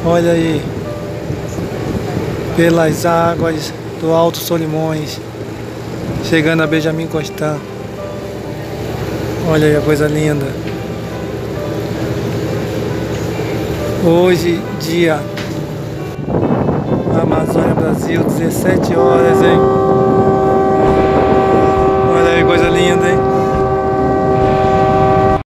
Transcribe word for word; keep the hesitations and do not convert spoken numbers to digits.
Olha aí, pelas águas do Alto Solimões, chegando a Benjamin Constant. Olha aí a coisa linda. Hoje, dia Amazônia Brasil, dezessete horas, hein? Olha aí, coisa linda, hein?